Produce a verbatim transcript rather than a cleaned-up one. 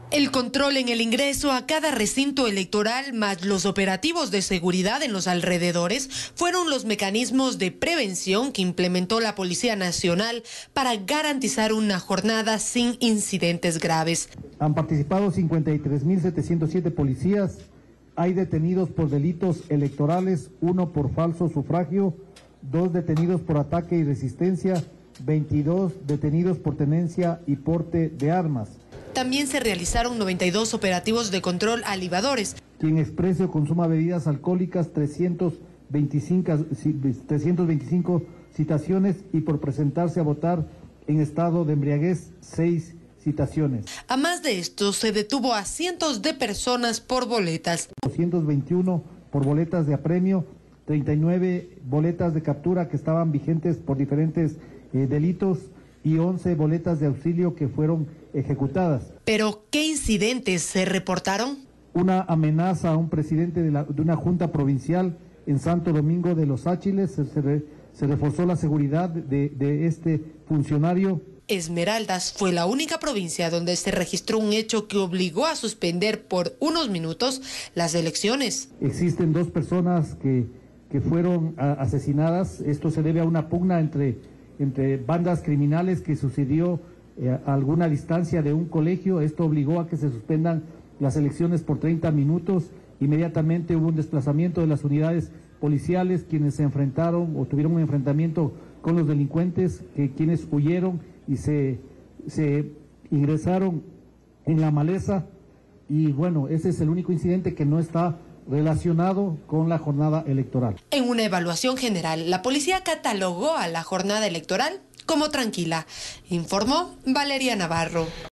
El control en el ingreso a cada recinto electoral más los operativos de seguridad en los alrededores fueron los mecanismos de prevención que implementó la Policía Nacional para garantizar una jornada sin incidentes graves. Han participado cincuenta y tres mil setecientos siete policías, hay detenidos por delitos electorales, uno por falso sufragio, dos detenidos por ataque y resistencia, veintidós detenidos por tenencia y porte de armas. También se realizaron noventa y dos operativos de control a libadores. Quien exprese o consuma bebidas alcohólicas, trescientas veinticinco citaciones, y por presentarse a votar en estado de embriaguez, seis citaciones. A más de esto, se detuvo a cientos de personas por boletas. doscientos veintiuno por boletas de apremio, treinta y nueve boletas de captura que estaban vigentes por diferentes eh, delitos y once boletas de auxilio que fueron ejecutadas. ¿Pero qué incidentes se reportaron? Una amenaza a un presidente de, la, de una junta provincial en Santo Domingo de los Áchiles, se, se, re, se reforzó la seguridad de, de este funcionario. Esmeraldas fue la única provincia donde se registró un hecho que obligó a suspender por unos minutos las elecciones. Existen dos personas que, que fueron a, asesinadas. Esto se debe a una pugna entre, entre bandas criminales que sucedió eh, a alguna distancia de un colegio. Esto obligó a que se suspendan las elecciones por treinta minutos. Inmediatamente hubo un desplazamiento de las unidades policiales, quienes se enfrentaron o tuvieron un enfrentamiento con los delincuentes, que, quienes huyeron y se, se ingresaron en la maleza. Y bueno, ese es el único incidente que no está relacionado con la jornada electoral. En una evaluación general, la policía catalogó a la jornada electoral como tranquila, informó Valeria Navarro.